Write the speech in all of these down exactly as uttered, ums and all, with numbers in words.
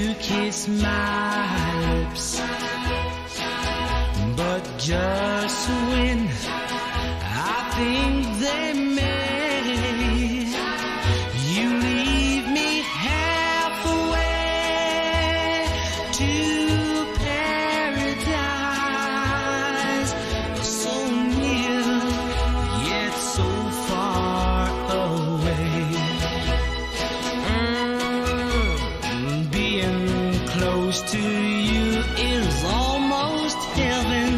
to kiss my lips. But just when I think they may, you leave me halfway to paradise. So near, yet so far away. Mm, being close to you is almost heaven.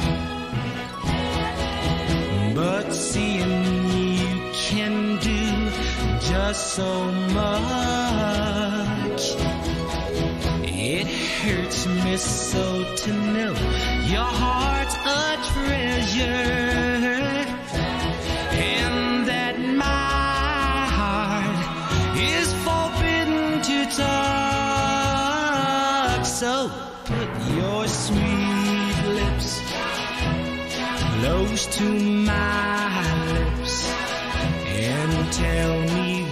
But seeing you can do just so much, it hurts me so to know your heart's a treasure, and that my heart is forbidden to touch. So put your sweet lips close to my lips and tell me